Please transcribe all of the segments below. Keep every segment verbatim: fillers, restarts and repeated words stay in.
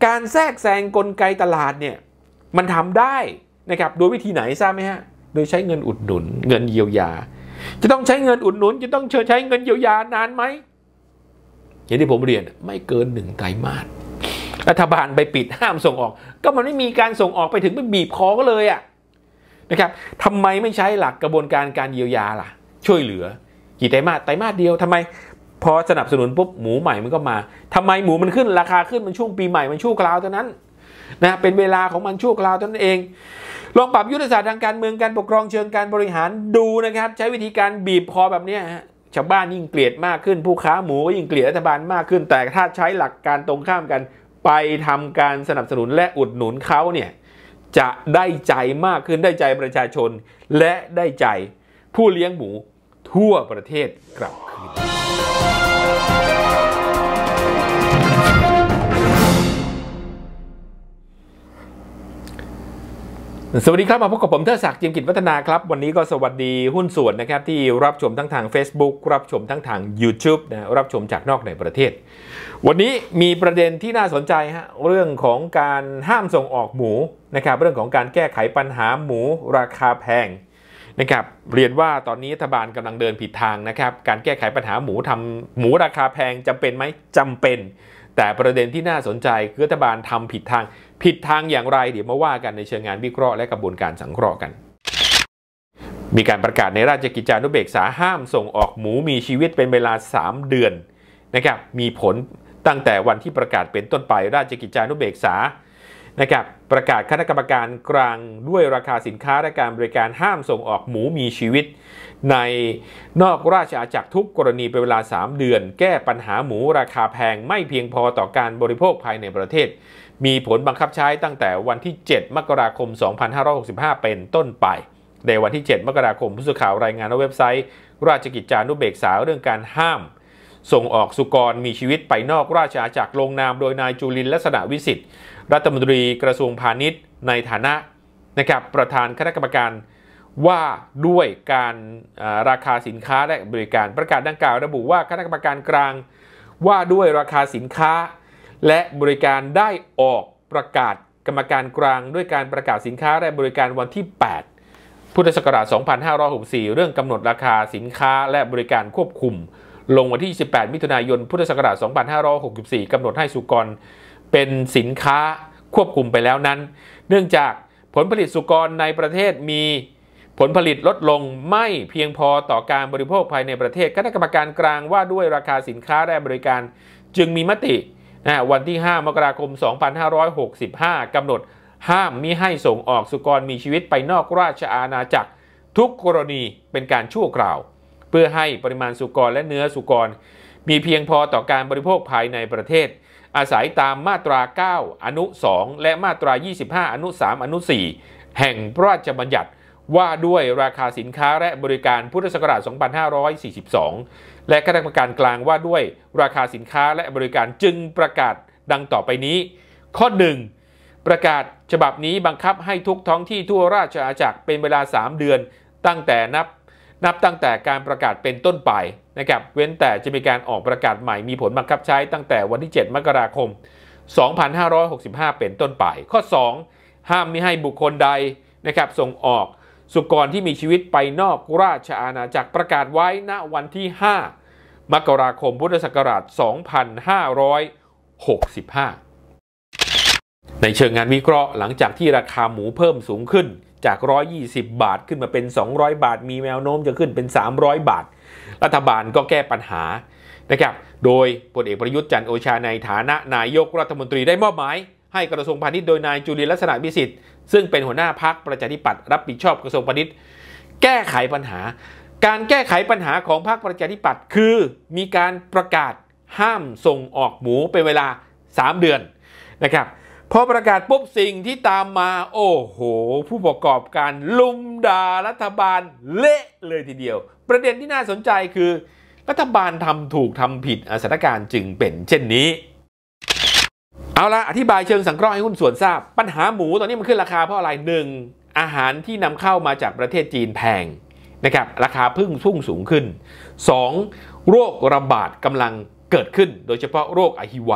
การแทรกแซงกลไกตลาดเนี่ยมันทำได้นะครับโดยวิธีไหนทราบไหมฮะโดยใช้เงินอุดหนุนเงินเยียวยาจะต้องใช้เงินอุดหนุนจะต้องใช้เงินเยียวยานานไหมอย่างที่ผมเรียนไม่เกินหนึ่งไตรมาสรัฐบาลไปปิดห้ามส่งออกก็มันไม่มีการส่งออกไปถึงไปบีบคอก็เลยอ่ะนะครับทำไมไม่ใช้หลักกระบวนการการเยียวยาล่ะช่วยเหลือกี่ไตรมาสไตรมาสเดียวทำไมพอสนับสนุนปุ๊บหมูใหม่มันก็มาทำไมหมูมันขึ้นราคาขึ้นมันช่วงปีใหม่มันชั่วคราวเท่านั้นนะเป็นเวลาของมันชั่วคราวเท่านั้นเองลองปรับยุทธศาสตร์ทางการเมืองการปกครองเชิงการบริหารดูนะครับใช้วิธีการบีบคอแบบนี้ฮะชาวบ้านยิ่งเกลียดมากขึ้นผู้ค้าหมูก็ยิ่งเกลียดรัฐบาลมากขึ้นแต่ถ้าใช้หลักการตรงข้ามกันไปทำการสนับสนุนและอุดหนุนเขาเนี่ยจะได้ใจมากขึ้นได้ใจประชาชนและได้ใจผู้เลี้ยงหมูทั่วประเทศกลับคืนสวัสดีครับมาพบกับผมเทิดศักดิ์ เจียมกิจวัฒนาครับวันนี้ก็สวัสดีหุ้นส่วนนะครับที่รับชมทั้งทาง Facebook รับชมทั้งทาง YouTube นะรับชมจากนอกในประเทศวันนี้มีประเด็นที่น่าสนใจฮะเรื่องของการห้ามส่งออกหมูนะครับเรื่องของการแก้ไขปัญหาหมูราคาแพงนะครับเรียนว่าตอนนี้รัฐบาลกำลังเดินผิดทางนะครับการแก้ไขปัญหาหมูทำหมูราคาแพงจำเป็นไหมจำเป็นแต่ประเด็นที่น่าสนใจคือรัฐบาลทำผิดทางผิดทางอย่างไรเดี๋ยวมาว่ากันในเชิงงานวิเคราะห์และกระบวนการสังเคราะห์กันมีการประกาศในราชกิจจานุเบกษาห้ามส่งออกหมูมีชีวิตเป็นเวลาสามเดือนนะครับมีผลตั้งแต่วันที่ประกาศเป็นต้นไปราชกิจจานุเบกษานะครับประกาศคณะกรรมการกลางด้วยราคาสินค้าและการบริการห้ามส่งออกหมูมีชีวิตในนอกราชอาณาจักรทุกกรณีเป็นเวลาสามเดือนแก้ปัญหาหมูราคาแพงไม่เพียงพอต่อการบริโภคภายในประเทศมีผลบังคับใช้ตั้งแต่วันที่เจ็ดมกราคมสองพันห้าร้อยหกสิบห้าเป็นต้นไปในวันที่เจ็ดมกราคมผู้สื่อข่าวรายงานในเว็บไซต์ราชกิจจานุเบกษาเรื่องการห้ามส่งออกสุกรมีชีวิตไปนอกราชอาณาจักรลงนามโดยนายจุลินทร์ลักษณะวิสิทธิ์รัฐมนตรีกระทรวงพาณิชย์ในฐานะนะครับประธานคณะกรรมการว่าด้วยการราคาสินค้าและบริการประกาศดังกล่าวระบุว่าคณะกรรมการกลางว่าด้วยราคาสินค้าและบริการได้ออกประกาศกรรมการกลางด้วยการประกาศสินค้าและบริการวันที่แปดพุทธศักราชสองพันห้าร้อยหกสิบสี่เรื่องกำหนดราคาสินค้าและบริการควบคุมลงวันที่สิบแปดมิถุนายนพุทธศักราชสองพันห้าร้อยหกสิบสี่กำหนดให้สุกรเป็นสินค้าควบคุมไปแล้วนั้นเนื่องจากผลผลิตสุกรในประเทศมีผลผลิตลดลงไม่เพียงพอต่อการบริโภคภายในประเทศคณะกรรมการกลางว่าด้วยราคาสินค้าและบริการจึงมีมตินะวันที่ห้ามกราคมสองพันห้าร้อยหกสิบห้ากำหนดห้ามมิให้ส่งออกสุกรมีชีวิตไปนอกราชอาณาจักรทุกกรณีเป็นการชั่วคราวเพื่อให้ปริมาณสุกรและเนื้อสุกรมีเพียงพอต่อการบริโภคภายในประเทศอาศัยตามมาตราเก้าอนุสองและมาตรายี่สิบห้าอนุสามอนุสี่แห่งพระราชบัญญัติว่าด้วยราคาสินค้าและบริการพุทธศักราชสองพันห้าร้อยสี่สิบสองและคณะกรรมการกลางว่าด้วยราคาสินค้าและบริการจึงประกาศดังต่อไปนี้ข้อหนึ่งประกาศฉบับนี้บังคับให้ทุกท้องที่ทั่วราชอาณาจักรเป็นเวลาสามเดือนตั้งแต่นับนับตั้งแต่การประกาศเป็นต้นไปนะครับเว้นแต่จะมีการออกประกาศใหม่มีผลบังคับใช้ตั้งแต่วันที่เจ็ดมกราคมสองพันห้าร้อยหกสิบห้าเป็นต้นไปข้อสองห้ามมิให้บุคคลใดนะครับส่งออกสุกรที่มีชีวิตไปนอกราชอาณาจักรประกาศไว้ณวันที่ห้ามกราคมพุทธศักราชสองพันห้าร้อยหกสิบห้าในเชิงงานวิเคราะห์หลังจากที่ราคาหมูเพิ่มสูงขึ้นจากหนึ่งร้อยยี่สิบบาทขึ้นมาเป็นสองร้อยบาทมีแนวโน้มจะขึ้นเป็นสามร้อยบาทรัฐบาลก็แก้ปัญหานะครับโดยพลเอกประยุทธ์จันทร์โอชาในฐานะนายกรัฐมนตรีได้มอบหมายให้กระทรวงพาณิชย์โดยนายจุลินทร์ลักษณะวิสิทธิ์ซึ่งเป็นหัวหน้าพรรคประชาธิปัตย์รับผิดชอบกระทรวงพาณิชย์แก้ไขปัญหาการแก้ไขปัญหาของพรรคประชาธิปัตย์คือมีการประกาศห้ามส่งออกหมูเป็นเวลาสามเดือนนะครับพอประกาศปุ๊บสิ่งที่ตามมาโอ้โหผู้ประกอบการลุมด่ารัฐบาลเละเลยทีเดียวประเด็นที่น่าสนใจคือรัฐบาลทำถูกทำผิดสถานการณ์จึงเป็นเช่นนี้เอาละอธิบายเชิงสังเคราะห์ให้หุ้นส่วนทราบปัญหาหมูตอนนี้มันขึ้นราคาเพราะอะไรหนึ่งอาหารที่นำเข้ามาจากประเทศจีนแพงนะครับราคาพึ่งพุ่งสูงขึ้นสองโรคระบาดกำลังเกิดขึ้นโดยเฉพาะโรคอหิวา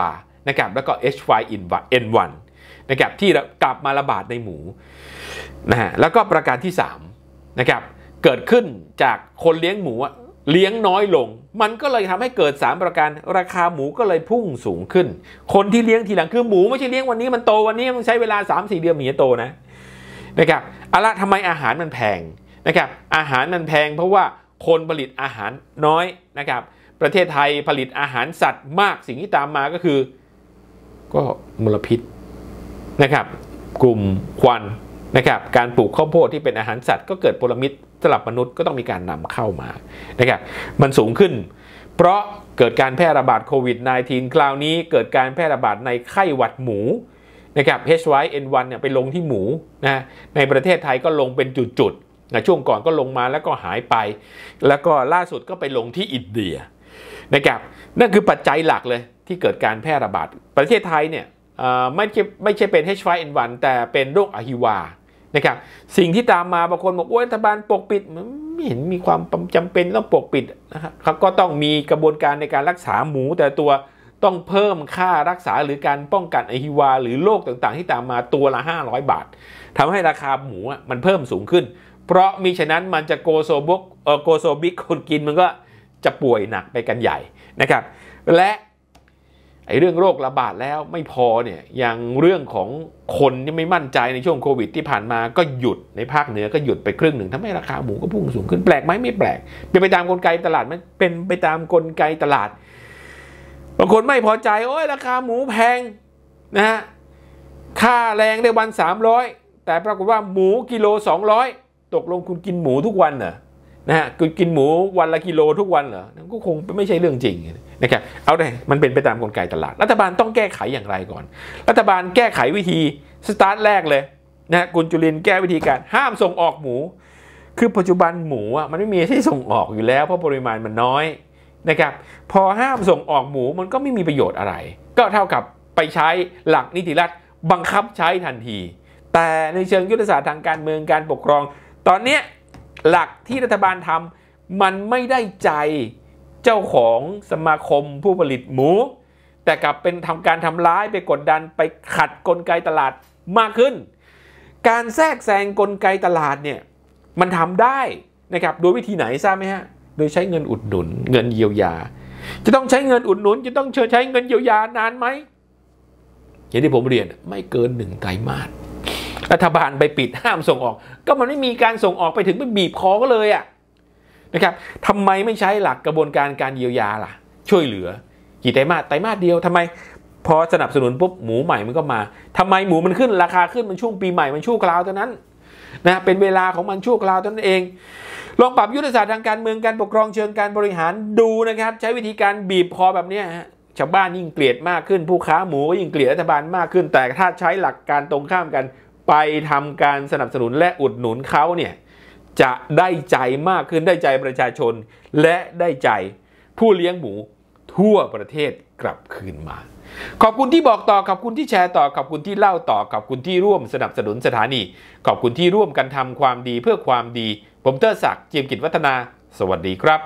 นะครับแล้วก็ เอช ไฟว์ เอ็น วัน นะครับที่กลับมาระบาดในหมูนะฮะแล้วก็ประการที่สามนะครับเกิดขึ้นจากคนเลี้ยงหมูเลี้ยงน้อยลงมันก็เลยทำให้เกิดสามประการราคาหมูก็เลยพุ่งสูงขึ้นคนที่เลี้ยงทีหลังคือหมูไม่ใช่เลี้ยงวันนี้มันโตวันนี้ต้องใช้เวลา สามสี่ เดือนหมีจะโตนะนะครับเอาละทำไมอาหารมันแพงนะครับอาหารมันแพงเพราะว่าคนผลิตอาหารน้อยนะครับประเทศไทยผลิตอาหารสัตว์มากสิ่งที่ตามมาก็คือก็มลพิษนะครับกลุ่มควันนะครับการปลูกข้าวโพดที่เป็นอาหารสัตว์ก็เกิดมลพิษสำหรับมนุษย์ก็ต้องมีการนำเข้ามานะครับมันสูงขึ้นเพราะเกิดการแพร่ระบาดโควิด สิบเก้า คราวนี้เกิดการแพร่ระบาดในไข้หวัดหมูนะครับ เอช ไฟว์ เอ็น วัน เนี่ยไปลงที่หมูนะในประเทศไทยก็ลงเป็นจุดๆนะช่วงก่อนก็ลงมาแล้วก็หายไปแล้วก็ล่าสุดก็ไปลงที่อินเดียนะครับนั่นคือปัจจัยหลักเลยที่เกิดการแพร่ระบาดประเทศไทยเนี่ยไม่ใช่ไม่ใช่เป็น เอช ไฟว์ เอ็น วัน แต่เป็นโรคอหิวานะครับสิ่งที่ตามมาบางคนบอกว่ารัฐบาลปกปิดไม่เห็นมีความจำเป็นต้องปกปิดนะครับเขาก็ต้องมีกระบวนการในการรักษาหมูแต่ตัวต้องเพิ่มค่ารักษาหรือการป้องกันอหิวาหรือโรคต่างๆที่ตามมาตัวละห้าร้อยบาททำให้ราคาหมูมันเพิ่มสูงขึ้นเพราะมิฉะนั้นมันจะโกโซบุกเออโกโซบิกคนกินมันก็จะป่วยหนักไปกันใหญ่นะครับและไอ้เรื่องโรคระบาดแล้วไม่พอเนี่ยอย่างเรื่องของคนที่ไม่มั่นใจในช่วงโควิดที่ผ่านมาก็หยุดในภาคเหนือก็หยุดไปครึ่งหนึ่งทำให้ราคาหมูก็พุ่งสูงขึ้นแปลกไหมไม่แปลกเป็นไปตามกลไกตลาดมันเป็นไปตามกลไกตลาดบางคนไม่พอใจโอ้ยราคาหมูแพงนะฮะค่าแรงได้วันสามร้อยแต่ปรากฏว่าหมูกิโลสองร้อยตกลงคุณกินหมูทุกวันเหรอนะฮะคุณกินหมูวันละกิโลทุกวันเหรอก็คงไม่ใช่เรื่องจริงนะครับเอาได้มันเป็นไปตามกลไกตลาดรัฐบาลต้องแก้ไขอย่างไรก่อนรัฐบาลแก้ไขวิธีสตาร์ทแรกเลยนะคุณจุลินแก้วิธีการห้ามส่งออกหมูคือปัจจุบันหมูอ่ะมันไม่มีที่ส่งออกอยู่แล้วเพราะปริมาณมันน้อยนะครับพอห้ามส่งออกหมูมันก็ไม่มีประโยชน์อะไรก็เท่ากับไปใช้หลักนิติรัฐบังคับใช้ทันทีแต่ในเชิงยุทธศาสตร์ทางการเมืองการปกครองตอนนี้หลักที่รัฐบาลทำมันไม่ได้ใจเจ้าของสมาคมผู้ผลิตหมูแต่กลับเป็นทำการทำร้ายไปกดดันไปขัดกลไกตลาดมากขึ้นการแทรกแซงกลไกตลาดเนี่ยมันทำได้นะครับโดยวิธีไหนทราบไหมฮะโดยใช้เงินอุดหนุนเงินเยียวยาจะต้องใช้เงินอุดหนุนจะต้องใช้เงินเยียวยานานไหมอย่างที่ผมเรียนไม่เกินหนึ่งไตรมาสรัฐบาลไปปิดห้ามส่งออกก็มันไม่มีการส่งออกไปถึงไปบีบคอก็เลยอ่ะนะครับทำไมไม่ใช้หลักกระบวนการการเยียวยาล่ะช่วยเหลือกี่ไตรมาสไตรมาสเดียวทำไมพอสนับสนุนปุ๊บหมูใหม่มันก็มาทำไมหมูมันขึ้นราคาขึ้นมันช่วงปีใหม่มันชั่วคราวเท่านั้นนะเป็นเวลาของมันชั่วคราวเท่านั้นเองลองปรับยุทธศาสตร์ทางการเมืองการปกครองเชิงการบริหารดูนะครับใช้วิธีการบีบคอแบบนี้ฮะชาวบ้านยิ่งเกลียดมากขึ้นผู้ค้าหมูก็ยิ่งเกลียดรัฐบาลมากขึ้นแต่ถ้าใช้หลักการตรงข้ามกันไปทำการสนับสนุนและอุดหนุนเขาเนี่ยจะได้ใจมากขึ้นได้ใจประชาชนและได้ใจผู้เลี้ยงหมูทั่วประเทศกลับคืนมาขอบคุณที่บอกต่อขอบคุณที่แชร์ต่อขอบคุณที่เล่าต่อขอบคุณที่ร่วมสนับสนุนสถานีขอบคุณที่ร่วมกันทำความดีเพื่อความดีผมเตอร์ศักดิ์ เจียมกิจวัฒนาสวัสดีครับ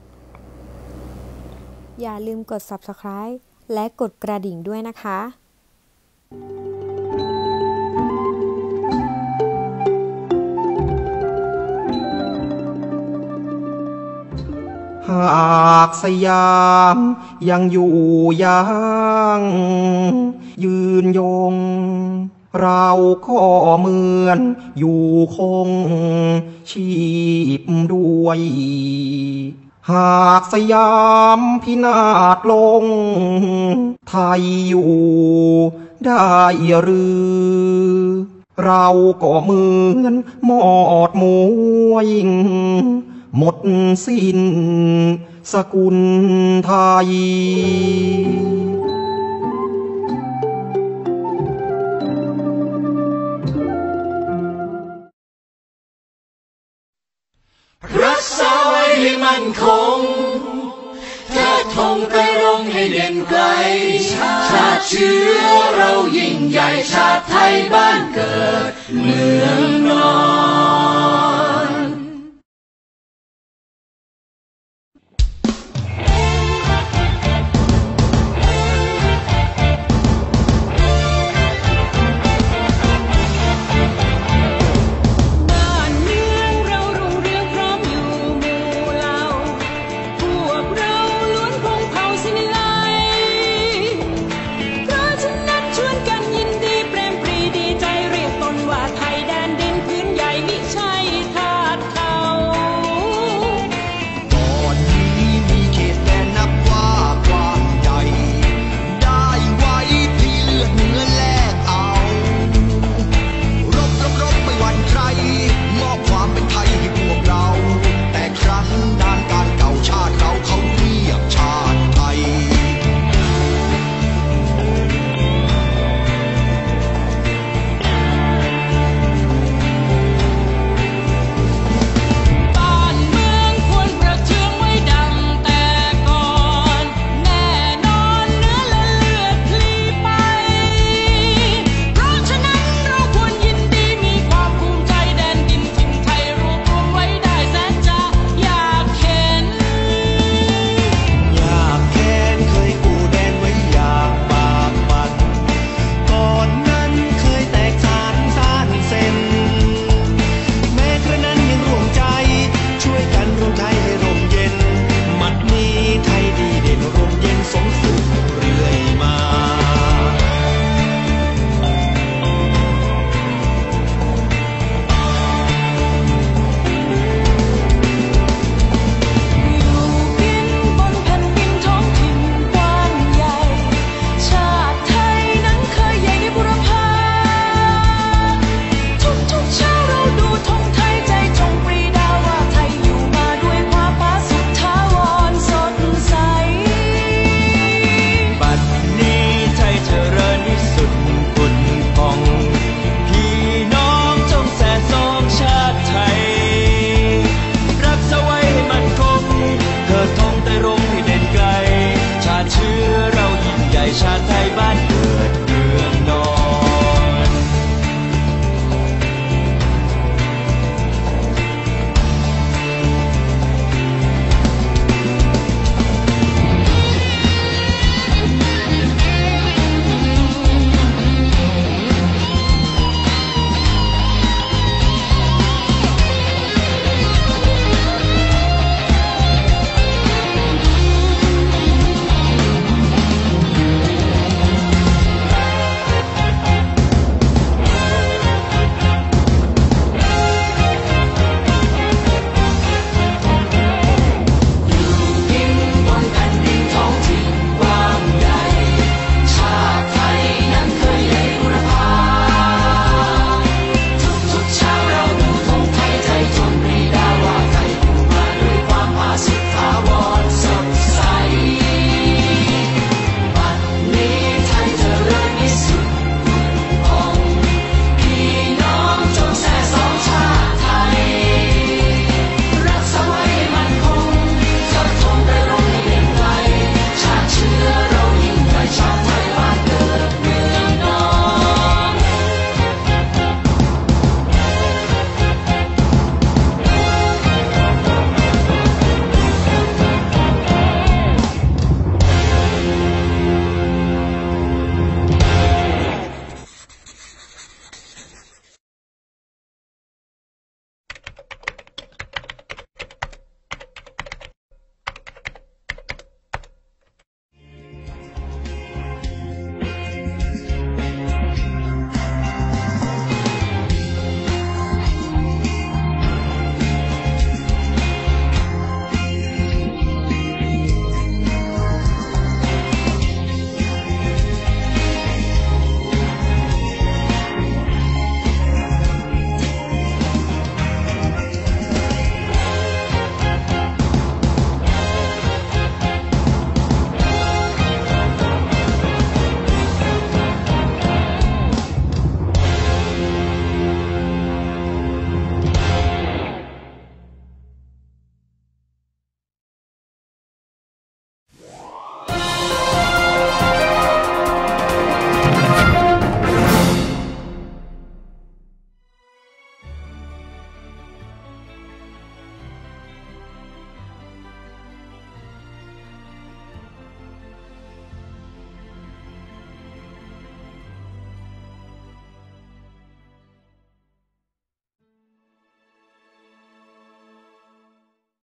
อย่าลืมกด ซับสไครบ์ และกดกระดิ่งด้วยนะคะหากสยามยังอยู่ยังยืนยงเราก็เหมือนอยู่คงชีพด้วยหากสยามพินาศลงไทยอยู่ได้หรือเราก็เหมือนหมอดมวยหมดสิ้นสกุลไทยรักษาไว้ให้มั่นคงเทิดธงไตรรงค์ให้เด่นไกลชาติเชื้อเรายิ่งใหญ่ชาติไทยบ้านเกิดเมืองนอน